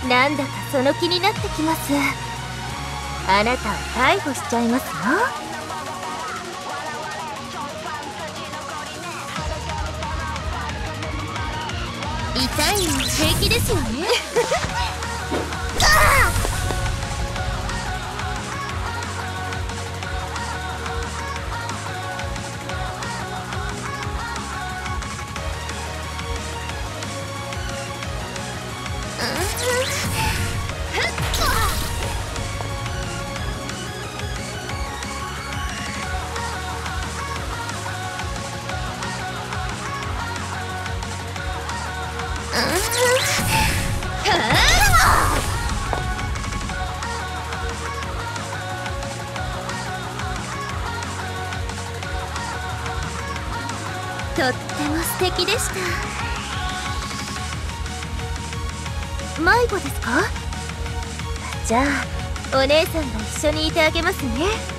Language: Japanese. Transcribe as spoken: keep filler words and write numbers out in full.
なんだかその気になってきます。あなたを逮捕しちゃいますよ。痛いの平気ですよね。とっても素敵でした。迷子ですか？じゃあお姉さんが一緒にいてあげますね。